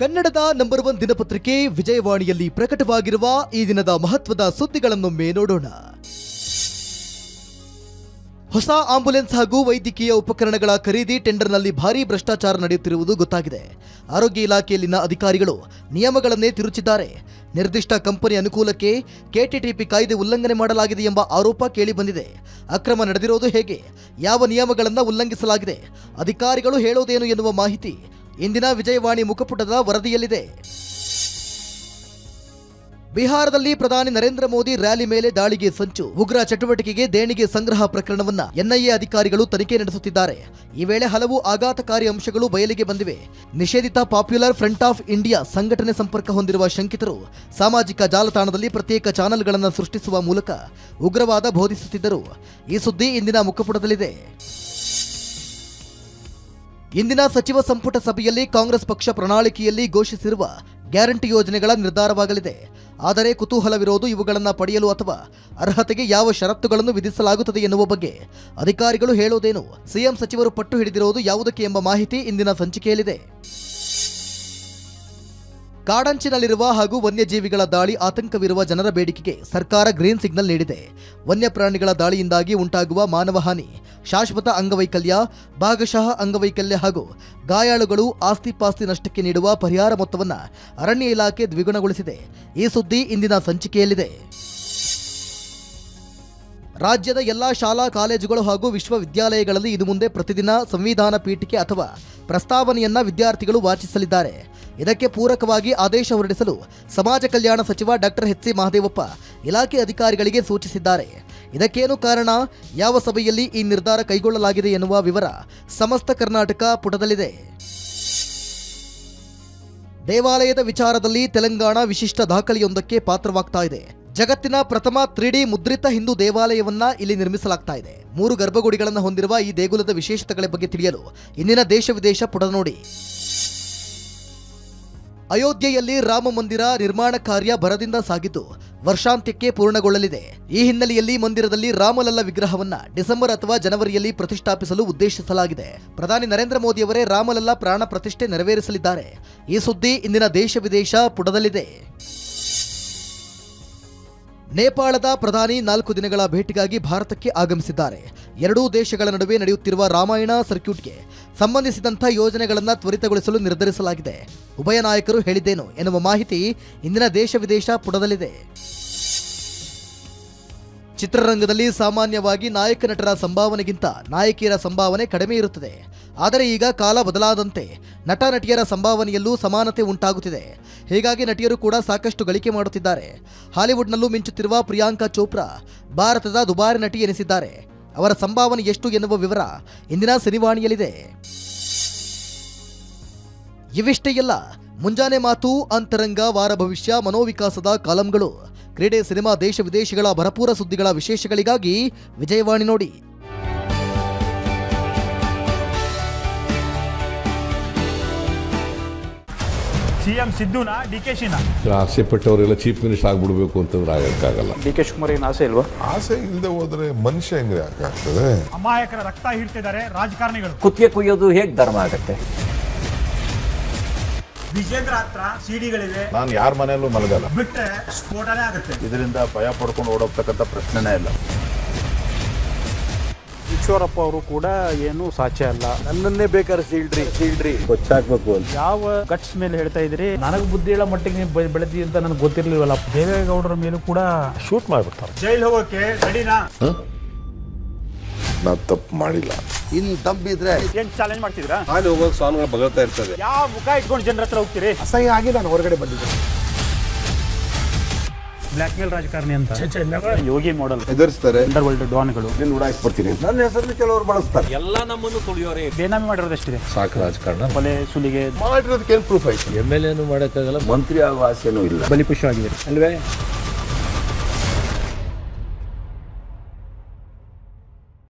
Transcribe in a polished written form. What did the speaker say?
ಕನ್ನಡದ ನಂಬರ್ 1 ದಿನಪತ್ರಿಕೆ ವಿಜಯವಾಣಿಯಲ್ಲಿ ಪ್ರಕಟವಾಗಿರುವ ಈ ದಿನದ ಮಹತ್ವದ ಸುದ್ದಿಗಳನ್ನೊಮ್ಮೆ ನೋಡೋಣ. ಹೊಸ ಆಂಬ್ಯುಲೆನ್ಸ್ ಹಾಗೂ ವೈದ್ಯಕೀಯ ಉಪಕರಣಗಳ ಖರೀದಿ ಟೆಂಡರ್ನಲ್ಲಿ ಭಾರೀ ಭ್ರಷ್ಟಾಚಾರ ನಡೆಯುತ್ತಿರುವುದು ಗೊತ್ತಾಗಿದೆ. ಆರೋಗ್ಯ ಇಲಾಖೆಯಲ್ಲಿನ ಅಧಿಕಾರಿಗಳು ನಿಯಮಗಳನ್ನೇ ತಿರುಚಿದ್ದಾರೆ. ನಿರ್ದಿಷ್ಟ ಕಂಪನಿ ಅನುಕೂಲಕ್ಕೆ ಕೆಟಿಟಿಪಿ ಕಾಯ್ದೆ ಉಲ್ಲಂಘನೆ ಮಾಡಲಾಗಿದೆ ಎಂಬ ಆರೋಪ ಕೇಳಿಬಂದಿದೆ. ಅಕ್ರಮ ನಡೆದಿರೋದು ಹೇಗೆ, ಯಾವ ನಿಯಮಗಳನ್ನು ಉಲ್ಲಂಘಿಸಲಾಗಿದೆ, ಅಧಿಕಾರಿಗಳು ಹೇಳೋದೇನು ಎನ್ನುವ ಮಾಹಿತಿ ಇಂದಿನ ವಿಜಯವಾಣಿ ಮುಖಪುಟದ ವರದಿಯಲ್ಲಿದೆ. ಬಿಹಾರದಲ್ಲಿ ಪ್ರಧಾನಿ ನರೇಂದ್ರ ಮೋದಿ ರ್ಯಾಲಿ ಮೇಲೆ ದಾಳಿಗೆ ಸಂಚು. ಉಗ್ರ ಚಟುವಟಿಕೆಗೆ ದೇಣಿಗೆ ಸಂಗ್ರಹ ಪ್ರಕರಣವನ್ನ ಎನ್ಐಎ ಅಧಿಕಾರಿಗಳು ತನಿಖೆ ನಡೆಸುತ್ತಿದ್ದಾರೆ. ಈ ವೇಳೆ ಹಲವು ಆಘಾತಕಾರಿ ಅಂಶಗಳು ಬಯಲಿಗೆ ಬಂದಿವೆ. ನಿಷೇಧಿತ ಪಾಪ್ಯುಲರ್ ಫ್ರಂಟ್ ಆಫ್ ಇಂಡಿಯಾ ಸಂಘಟನೆ ಸಂಪರ್ಕ ಹೊಂದಿರುವ ಶಂಕಿತರು ಸಾಮಾಜಿಕ ಜಾಲತಾಣದಲ್ಲಿ ಪ್ರತ್ಯೇಕ ಚಾನೆಲ್ಗಳನ್ನು ಸೃಷ್ಟಿಸುವ ಮೂಲಕ ಉಗ್ರವಾದ ಬೋಧಿಸುತ್ತಿದ್ದರು. ಈ ಸುದ್ದಿ ಇಂದಿನ ಮುಖಪುಟದಲ್ಲಿದೆ. ಇಂದಿನ ಸಚಿವ ಸಂಪುಟ ಸಭೆಯಲ್ಲಿ ಕಾಂಗ್ರೆಸ್ ಪಕ್ಷ ಪ್ರಣಾಳಿಕೆಯಲ್ಲಿ ಘೋಷಿಸಿರುವ ಗ್ಯಾರಂಟಿ ಯೋಜನೆಗಳ ನಿರ್ಧಾರವಾಗಲಿದೆ. ಆದರೆ ಕುತೂಹಲವಿರೋದು ಇವುಗಳನ್ನು ಪಡೆಯಲು ಅಥವಾ ಅರ್ಹತೆಗೆ ಯಾವ ಷರತ್ತುಗಳನ್ನು ವಿಧಿಸಲಾಗುತ್ತದೆ ಎನ್ನುವ ಬಗ್ಗೆ ಅಧಿಕಾರಿಗಳು ಹೇಳೋದೇನು, ಸಿಎಂ ಸಚಿವರು ಪಟ್ಟು ಹಿಡಿದಿರುವುದು ಯಾವುದಕ್ಕೆ ಎಂಬ ಮಾಹಿತಿ ಇಂದಿನ ಸಂಚಿಕೆಯಲ್ಲಿದೆ. ಕಾಡಂಚಿನಲ್ಲಿರುವ ಹಾಗೂ ವನ್ಯಜೀವಿಗಳ ದಾಳಿ ಆತಂಕವಿರುವ ಜನರ ಬೇಡಿಕೆಗೆ ಸರ್ಕಾರ ಗ್ರೀನ್ ಸಿಗ್ನಲ್ ನೀಡಿದೆ. ವನ್ಯಪ್ರಾಣಿಗಳ ದಾಳಿಯಿಂದಾಗಿ ಉಂಟಾಗುವ ಮಾನವ ಹಾನಿ, ಶಾಶ್ವತ ಅಂಗವೈಕಲ್ಯ, ಭಾಗಶಃ ಅಂಗವೈಕಲ್ಯ ಹಾಗೂ ಗಾಯಾಳುಗಳು ಆಸ್ತಿ-ಪಾಸ್ತಿ ನಷ್ಟಕ್ಕೆ ನೀಡುವ ಪರಿಹಾರ ಮೊತ್ತವನ್ನು ಅರಣ್ಯ ಇಲಾಖೆ ದ್ವಿಗುಣಗೊಳಿಸಿದೆ. ಈ ಸುದ್ದಿ ಇಂದಿನ ಸಂಚಿಕೆಯಲ್ಲಿದೆ. ರಾಜ್ಯದ ಎಲ್ಲಾ ಶಾಲಾ ಕಾಲೇಜುಗಳು ಹಾಗೂ ವಿಶ್ವವಿದ್ಯಾಲಯಗಳಲ್ಲಿ ಇನ್ನು ಮುಂದೆ ಪ್ರತಿದಿನ ಸಂವಿಧಾನ ಪೀಠಿಕೆ ಅಥವಾ ಪ್ರಸ್ತಾವನೆಯನ್ನ ವಿದ್ಯಾರ್ಥಿಗಳು ವಾಚಿಸಲಿದ್ದಾರೆ. ಇದಕ್ಕೆ ಪೂರಕವಾಗಿ ಆದೇಶ ಹೊರಡಿಸಲು ಸಮಾಜ ಕಲ್ಯಾಣ ಸಚಿವ ಡಾಕ್ಟರ್ ಎಚ್ ಸಿ ಮಹದೇವಪ್ಪ ಇಲಾಖೆ ಅಧಿಕಾರಿಗಳಿಗೆ ಸೂಚಿಸಿದ್ದಾರೆ. ಇದಕ್ಕೇನು ಕಾರಣ, ಯಾವ ಸಭೆಯಲ್ಲಿ ಈ ನಿರ್ಧಾರ ಕೈಗೊಳ್ಳಲಾಗಿದೆ ಎನ್ನುವ ವಿವರ ಸಮಸ್ತ ಕರ್ನಾಟಕ ಪುಟದಲ್ಲಿದೆ. ದೇವಾಲಯದ ವಿಚಾರದಲ್ಲಿ ತೆಲಂಗಾಣ ವಿಶಿಷ್ಟ ದಾಖಲೆಯೊಂದಕ್ಕೆ ಪಾತ್ರವಾಗ್ತಾ ಇದೆ. ಜಗತ್ತಿನ ಪ್ರಥಮ 3D ಮುದ್ರಿತ ಹಿಂದೂ ದೇವಾಲಯವನ್ನ ಇಲ್ಲಿ ನಿರ್ಮಿಸಲಾಗ್ತಾ ಇದೆ. 3 ಗರ್ಭಗುಡಿಗಳನ್ನು ಹೊಂದಿರುವ ಈ ದೇಗುಲದ ವಿಶೇಷತೆಗಳ ಬಗ್ಗೆ ತಿಳಿಯಲು ಇಂದಿನ ದೇಶ ವಿದೇಶ ಪುಟ ನೋಡಿ. ಅಯೋಧ್ಯೆಯಲ್ಲಿ ರಾಮ ಮಂದಿರ ನಿರ್ಮಾಣ ಕಾರ್ಯ ಭರದಿಂದ ಸಾಗಿದ್ದು ವರ್ಷಾಂತ್ಯಕ್ಕೆ ಪೂರ್ಣಗೊಳ್ಳಲಿದೆ. ಈ ಹಿನ್ನೆಲೆಯಲ್ಲಿ ಮಂದಿರದಲ್ಲಿ ರಾಮಲಲ್ಲ ವಿಗ್ರಹವನ್ನ ಡಿಸೆಂಬರ್ ಅಥವಾ ಜನವರಿಯಲ್ಲಿ ಪ್ರತಿಷ್ಠಾಪಿಸಲು ಉದ್ದೇಶಿಸಲಾಗಿದೆ. ಪ್ರಧಾನಿ ನರೇಂದ್ರ ಮೋದಿಯವರೇ ರಾಮಲಲ್ಲ ಪ್ರಾಣ ಪ್ರತಿಷ್ಠೆ ನೆರವೇರಿಸಲಿದ್ದಾರೆ. ಈ ಸುದ್ದಿ ಇಂದಿನ ದೇಶ ವಿದೇಶ ಪುಟದಲ್ಲಿದೆ. ನೇಪಾಳದ ಪ್ರಧಾನಿ 4 ದಿನಗಳ ಭೇಟಿಗಾಗಿ ಭಾರತಕ್ಕೆ ಆಗಮಿಸಿದ್ದಾರೆ. ಎರಡೂ ದೇಶಗಳ ನಡುವೆ ನಡೆಯುತ್ತಿರುವ ರಾಮಾಯಣ ಸರ್ಕ್ಯೂಟ್ಗೆ ಸಂಬಂಧಿಸಿದಂಥ ಯೋಜನೆಗಳನ್ನು ತ್ವರಿತಗೊಳಿಸಲು ನಿರ್ಧರಿಸಲಾಗಿದೆ. ಉಭಯ ನಾಯಕರು ಹೇಳಿದ್ದೇನು ಎನ್ನುವ ಮಾಹಿತಿ ಇಂದಿನ ದೇಶ ವಿದೇಶ ಪುಟದಲ್ಲಿದೆ. ಚಿತ್ರರಂಗದಲ್ಲಿ ಸಾಮಾನ್ಯವಾಗಿ ನಾಯಕ ನಟರ ಸಂಭಾವನೆಗಿಂತ ನಾಯಕಿಯರ ಸಂಭಾವನೆ ಕಡಿಮೆ ಇರುತ್ತದೆ. ಆದರೆ ಈಗ ಕಾಲ ಬದಲಾದಂತೆ ನಟ ನಟಿಯರ ಸಂಭಾವನೆಯಲ್ಲೂ ಸಮಾನತೆ ಉಂಟಾಗುತ್ತಿದೆ. ಹೀಗಾಗಿ ನಟಿಯರು ಕೂಡ ಸಾಕಷ್ಟು ಗಳಿಕೆ ಮಾಡುತ್ತಿದ್ದಾರೆ. ಹಾಲಿವುಡ್ನಲ್ಲೂ ಮಿಂಚುತ್ತಿರುವ ಪ್ರಿಯಾಂಕಾ ಚೋಪ್ರಾ ಭಾರತದ ದುಬಾರಿ ನಟಿ ಎನಿಸಿದ್ದಾರೆ. ಅವರ ಸಂಭಾವನೆ ಎಷ್ಟು ಎನ್ನುವ ವಿವರ ಇಂದಿನ ಸಿನಿವಾಣಿಯಲ್ಲಿದೆ. ಇವಿಷ್ಟೇ ಎಲ್ಲ ಮುಂಜಾನೆ ಮಾತು, ಅಂತರಂಗ, ವಾರ ಭವಿಷ್ಯ, ಮನೋವಿಕಾಸದ ಕಾಲಂಗಳು, ಕ್ರೀಡೆ, ಸಿನಿಮಾ, ದೇಶ ವಿದೇಶಗಳ ಭರಪೂರ ಸುದ್ದಿಗಳ ವಿಶೇಷಗಳಿಗಾಗಿ ವಿಜಯವಾಣಿ ನೋಡಿ. ಸಿಎಂ ಸಿದ್ದುನಾ ಡಿಕೆಶಿನಾ ಆಸೆ ಪಟ್ಟವರೆಲ್ಲ ಚೀಫ್ ಮಿನಿಸ್ಟರ್ ಆಗ್ಬಿಡ್ಬೇಕು ಅಂತಂದ್ರೆ ಆಗಕ್ಕಾಗಲ್ಲ. ಡಿಕೆ ಶಿವಕುಮಾರ್ ಏನು ಆಸೆ ಇಲ್ವಾ? ಆಸೆ ಇಲ್ಲದೆ ಹೋದ್ರೆ ಮನುಷ್ಯ ಹೆಂಗ್ರೆ ಆಗ್ತದೆ? ಅಮಾಯಕರ ರಕ್ತ ಹೀರ್ತಿದ್ದಾರೆ ರಾಜಕಾರಣಿಗಳು. ಕುತ್ತಿಗೆ ಕುಯ್ಯೋದು ಹೇಗೆ ಧರ್ಮ ಆಗುತ್ತೆ? ವಿಜೇಂದ್ರ ಹತ್ರ ಸಿಡಿಗಳಿವೆ. ನಾನು ಯಾರ ಮನೆಯಲ್ಲೂ ಮಲಗಲ್ಲ. ಬಿಟ್ರೆ ಸ್ಫೋಟನೇ ಆಗುತ್ತೆ. ಇದರಿಂದ ಭಯ ಪಡ್ಕೊಂಡು ಓಡೋಗ್ತಕ್ಕಂಥ ಪ್ರಶ್ನೆನೇ ಇಲ್ಲ. ಈಶ್ವರಪ್ಪ ಅವರು ಕೂಡ ಏನು ಸಾಧ್ಯ ಅಲ್ಲ. ನನ್ನನ್ನೇ ಬೇಕಾದ್ರೆ ಸೀಳ್ರಿ ಗೊತ್ತಾಗ್ಬೇಕು ಅಂತ ಯಾವ ಗಟ್ಸ್ ಮೇಲೆ ಹೇಳ್ತಾ ಇದ್ರಿ? ನನಗೆ ಬುದ್ಧಿ ಹೇಳೋ ಮಟ್ಟಿಗೆ ನೀವು ಬೆಳೆದಿ ಅಂತ ನನಗೆ ಗೊತ್ತಿರ್ಲಿಲ್ವಲ್ಲ. ದೇವೇಗೌಡರ ಮೇಲೂ ಕೂಡ ಶೂಟ್ ಮಾಡ್ಬಿಡ್ತಾರೆ. ಜೈಲ್ ಹೋಗೋಕೆ ರೆಡಿನಾ? ನಾ ತಪ್ಪು ಮಾಡಿಲ್ಲ. ಇನ್ ತಪ್ಪಿದ್ರೆ ಏನ್ ಚಾಲೆಂಜ್ ಮಾಡ್ತಿದ್ರಾ? ಅಲ್ಲಿ ಹೋಗೋಕೆ ಸ್ವಾಮಿಗಳು ಬಗಳ್ತಾ ಇರ್ತದೆ. ಯಾವ ಮುಖ ಇಟ್ಕೊಂಡು ಜನರ ಹತ್ರ ಹೋಗ್ತೀರಿ? ಅಸಹ್ಯ ಆಗಿ ನಾನು ಹೊರಗಡೆ ಬಂದಿದ್ದೆ. ಬ್ಲ್ಯಾಕ್ ಮೇಲ್ ರಾಜಕಾರಣಿ ಅಂತ ಯೋಗಿ ಮಾಡೆಲ್ ಎದುರಿಸ್ತಾರೆ. ಅಂಡರ್ ವರ್ಲ್ಡ್ ಡಾನ್ಗಳು. ನೀನು ಉಡಾಯಿಸ್ಬಿಡ್ತೀನಿ. ನನ್ನ ಹೆಸರಲ್ಲಿ ಕೆಲವರು ಬಳಸ್ತಾರೆ. ಎಲ್ಲ ನಮ್ಮನ್ನು ತುಳಿಯೋರೆ. ಬೇನಾಮಿ ಮಾಡಿರೋದಷ್ಟಿದೆ. ಸಾಕು ರಾಜಕಾರಣ. ಕೊಲೆ ಸುಲಿಗೆ ಮಾಡಿರೋದಕ್ಕೆ ಏನು ಪ್ರೂಫ್ ಆಯ್ತು? MLA ಮಾಡೋಕ್ಕಾಗಲ್ಲ. ಮಂತ್ರಿ ಆಗೋ ಆಸೆನೂ ಇಲ್ಲ. ಬಲಿಪುಷ್ಯವಾಗಿದೆ ಅಲ್ವೇ?